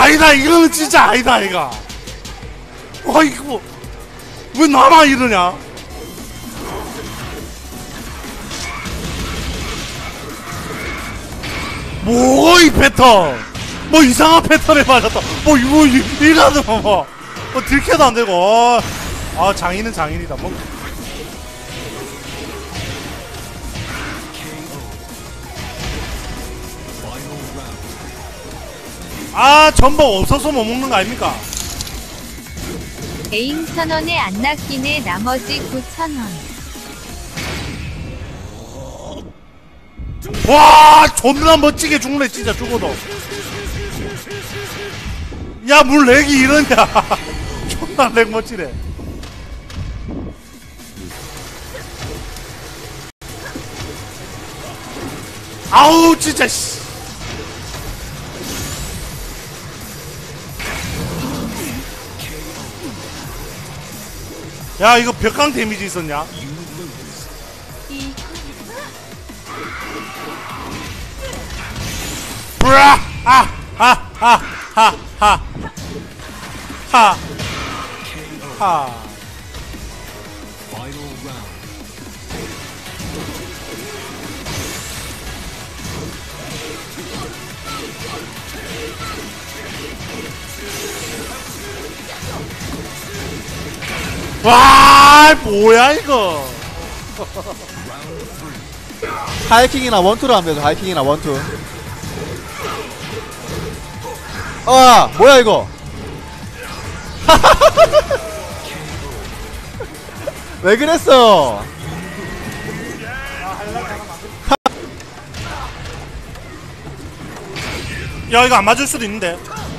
아니다 이거는 진짜 아니다 이가. 와 이거 왜 나만 이러냐. 뭐가 이 패턴. 뭐 이상한 패턴에 맞았다. 뭐 이러더만 뭐 들켜도 안되고. 아 장인은 장인이다. 뭐 아 전복 없어서 못 먹는 거 아닙니까? 에임 1000원에 안 낚이네. 나머지 9000원. 와 존나 멋지게 죽네 진짜. 죽어도 야 물 렉이 이러냐. 존나 렉 멋지네. 아우 진짜 씨. 야 이거 벽강 데미지 있었냐? 브라! 하! 와 뭐야 이거. 하이킹이나 원투로 하면 되죠. 하이킹이나 원투. 아 뭐야 이거. 왜 그랬어. 야 이거 안 맞을 수도 있는데.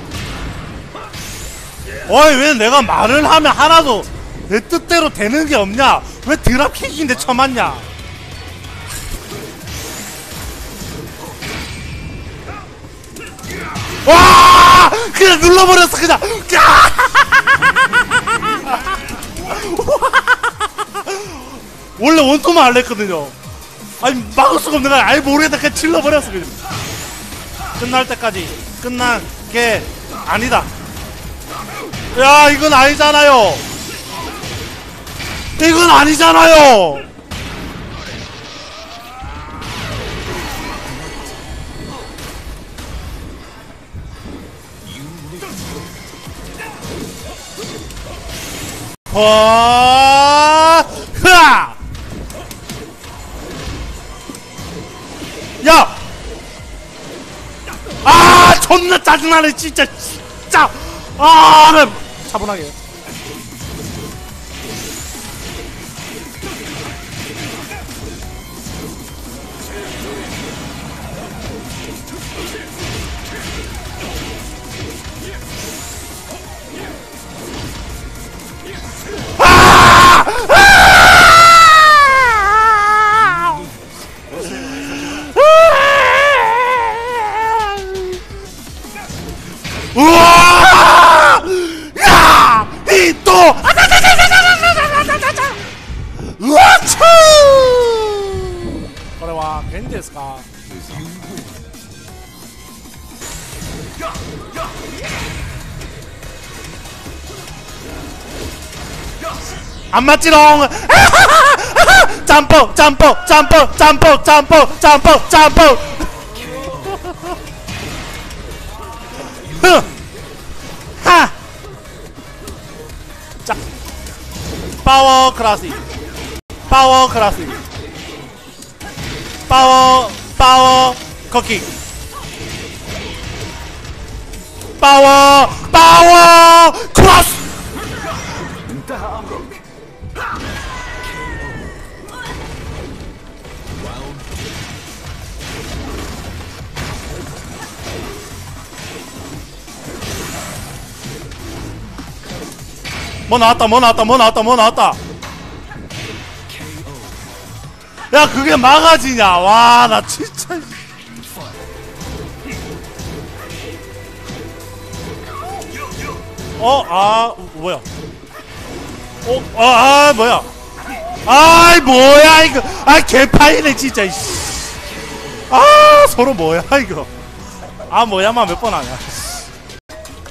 어이 왜 내가 말을 하면 하나도 내 뜻대로 되는 게 없냐. 왜 드랍킥인데 쳐맞냐. 와 그냥 눌러버렸어 그냥. 원래 원투만 할래 했거든요. 아니 막을 수가 없는 거야. 아예 모르겠다 그냥 질러버렸어 그냥. 끝날 때까지. 끝난 게 아니다. 야 이건 아니잖아요. 이건 아니잖아요. 흐아! 야! 아 존나 짜증나네 진짜. 진짜 아 차분하게. 우와! 야! 이 또! 우와추! 그래 와, 겐데스까? 안 맞지롱! 점프! 점프! 점프! 점프! 점프! 점프! 점프! 하! 자! 파워 클래식! 파워 클래식! 파워 커킹! 파워 크로스! 뭐 나왔다. 야 그게 마가지냐. 와 나 진짜. 뭐야. 뭐야. 아이 뭐야 이거. 아 개파이네 진짜. 아 서로 뭐야 이거. 아 뭐야만 몇 번 하냐.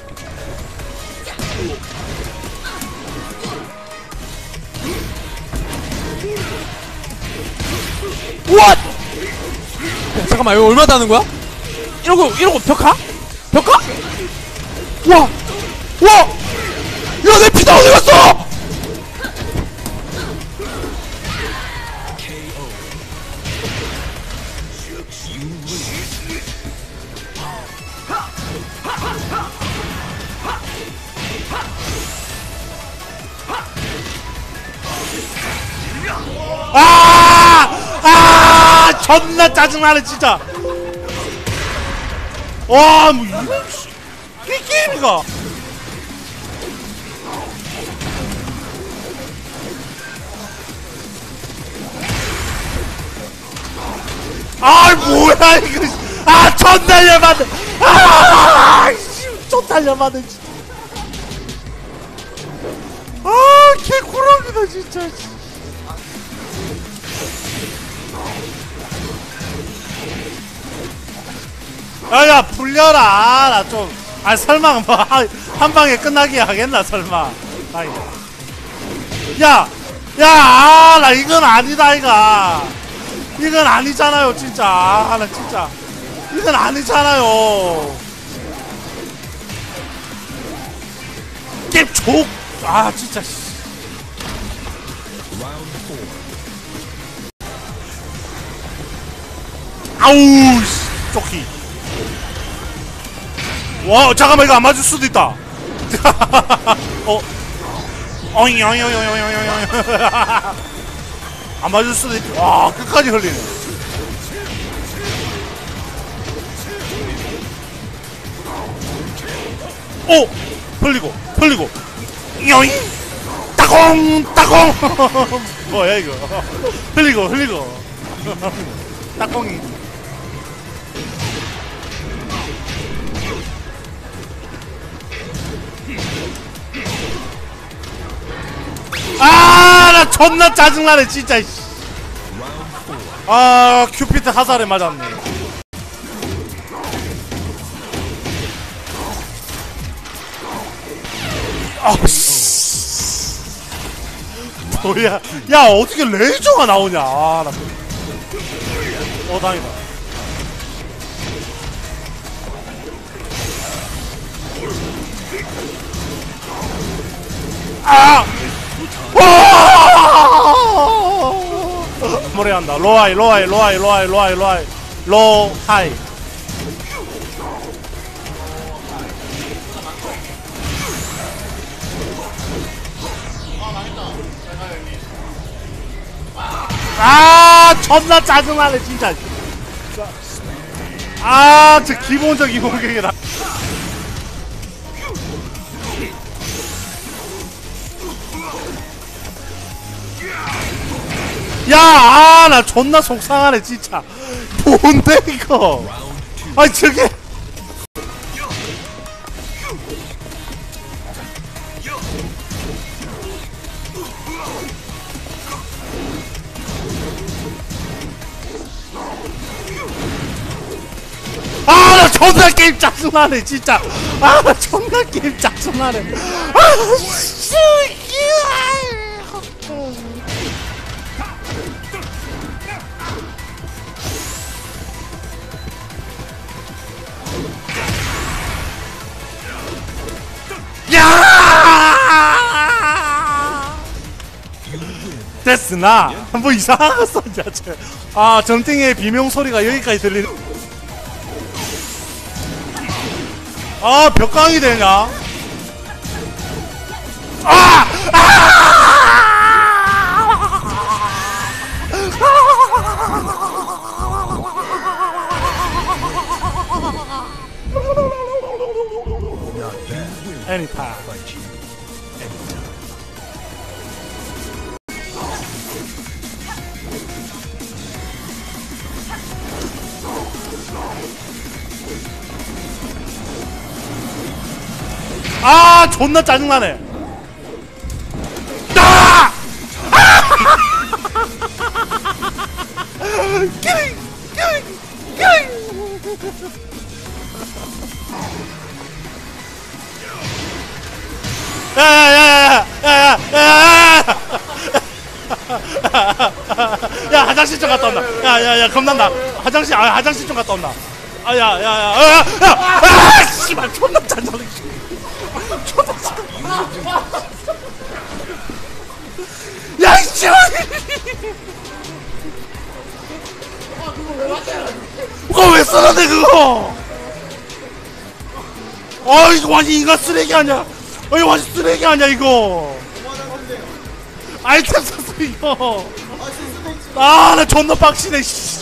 우와! 야, 잠깐만 이거 얼마 다는 거야? 이러고 벽가? 벽가? 와! 와! 야, 내 피다 어디 갔어? 존나 짜증나네 진짜. 와, 뭐 이런 이 게임이가. 뭐야 이거. 존나 열받네. 존나 열받네 진짜. 개구렁이다 진짜. 야 풀려라. 나 좀 설마 뭐 한 방에 끝나게 하겠나 설마. 나 이건 아니다 이건 아니잖아요 진짜. 나 진짜 이건 아니잖아요. 게임 족. 진짜. 아우 씨, 쪼키. 와, 잠깐만 이거 안 맞을 수도 있다. 어잉 안 맞을 수도 있다. 와, 끝까지 흘리네. 흘리고 요잉 따공 뭐야 이거. 흘리고 따공이. 나 존나 짜증나네 진짜. 큐피트 화살에 맞았네. 뭐야. 야 어떻게 레이저가 나오냐. 다행이다. 모래한다. 로하이 존나 짜증나네 진짜. 저 기본적인 공격이다. 나 존나 속상하네 진짜. 뭔데 이거. 저게. 나 존나 게임 짜증나네 진짜. 나 존나 게임 짜증나네. 씨. 됐으나 뭐 이상한 거 썼냐. 점팅의 비명 소리가 여기까지 들리네. 벽강이 되냐. Anytime. 존나 짜증나네. 야야야야야야야야야 야 화장실 좀 갔다 온다 야야야 겁난다 화장실 좀 갔다 온다 야야야야 씨발 존나 잔소리 존나 야 씨발 그거 왜 써놨네 그거 이거 완전 인간 쓰레기 아니야 이거 완전 쓰레기 아니야 이거 아이템 썼어 이거 나 존나 빡치네 씨.